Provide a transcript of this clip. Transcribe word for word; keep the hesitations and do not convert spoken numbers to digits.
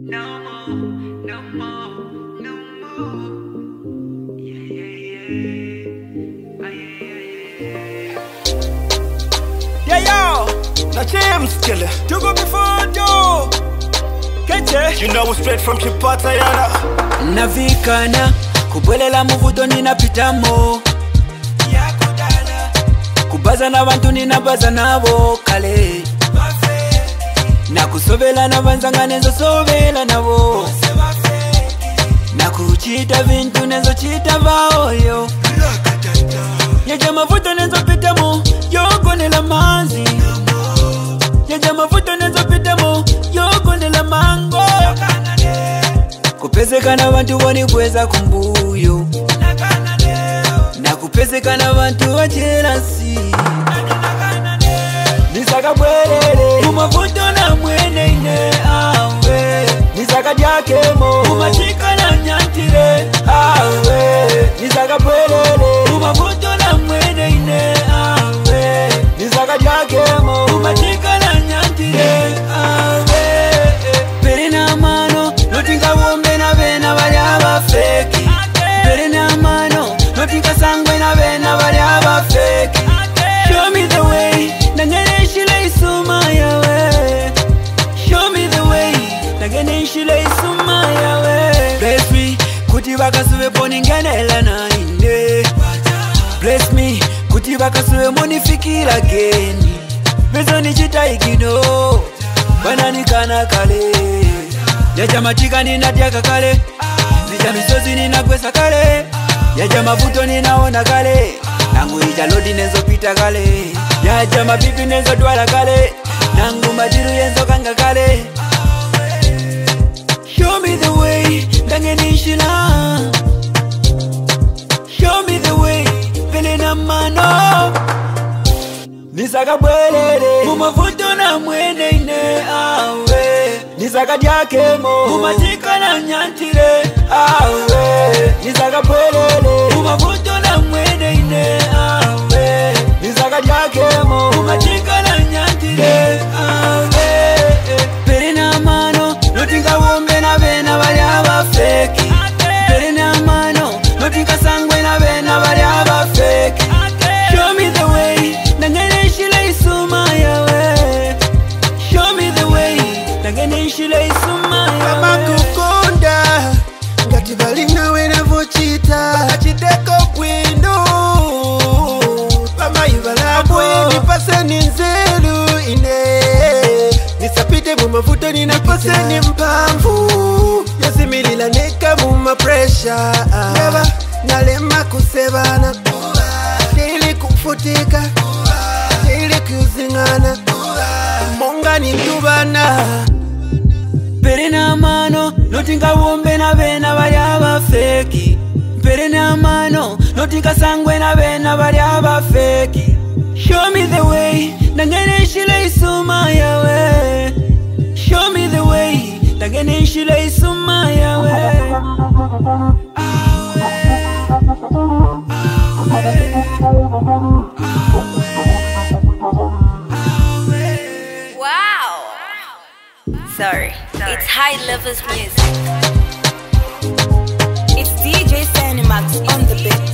No more, no more, no more. Yeah, yeah, yeah. Ah, yeah, yeah, yeah. Yeah, yo, na Chimzy, you go before you. Kete, you know we're straight from Chipata yana. Navikana, kubwelela muvuto ninapitamo. Kubaza na bantu ninabaza nabo kale. Na kusobela na banzanga nezo sobela nabo. Na kuchita vintu nezo chita baoyo. Yaja mavuto nezo pitamo, yoko nela manzi. Yaja mavuto nezo pitamo, yoko nela mango. Kupezeka na bantu wani kweza kumbuyo. Na kupezeka na bantu wa jealousy. Nisaka bwelele Umavuto na mwene ine awe Nisaka diakemo Umatika na nyantire awe Nisaka bwelele Umavuto na mwene ine awe Nisaka diakemo Umatika na nyantire awe Pere na mano Notinga wombe na vena wali aba feki Pere na mano Notinga sangwe na vena wali aba feki Show me the way Nangene shile isuma yawe Show me the way Nangene shile isuma yawe Bless me Kuti baka suwe poni ngenela na inde Bless me Kuti baka suwe moni fikira geni Bezo ni chita ikido Banani kana kale Yaja Matika ninatiaka kale Zija misozi ninakwesa kale Yaja mavuto ninaona kale Nangu ija lodi nezo pita kale Yaja mabibi nezo dwala kale Nangu majiru yenzo kanga kale Show me the way Dange nishila Show me the way Pele na mano Nisaka bwelele Mumavuto na mwene ine awe Nisaka diakemo Umatika na nyantire awe Nisaka bwelele Mumavuto na mwene ine awe Nisaka diakemo Umatika na nyantire awe Pere na mano Notinga wombe na vena wali aba feki Pere na mano Notinga sangwe na vena wali aba feki Show me the way Nangene shile isuma yawe Show me the way Nangene shile isuma yawe Mama kukunda Ngati bali nawe na vochita Achideko kwindo Mama ibalabo Nipase ninzelu ine Nisapite mumavuto ninapase nimpamvu Yasimilila neka muma pressure Never nalema kusebana Daily kufutika Daily kuzingana Monga ni mtubana Pere na mano Notinga wombe na vena wali aba feki Pere na mano Notinga sangwe na vena wali aba feki Show me the way Nangene shile isuma yawe Show me the way Nangene shile isuma yawe Wow. Sorry. It's high levels music. It's D J Cinemax on the beat.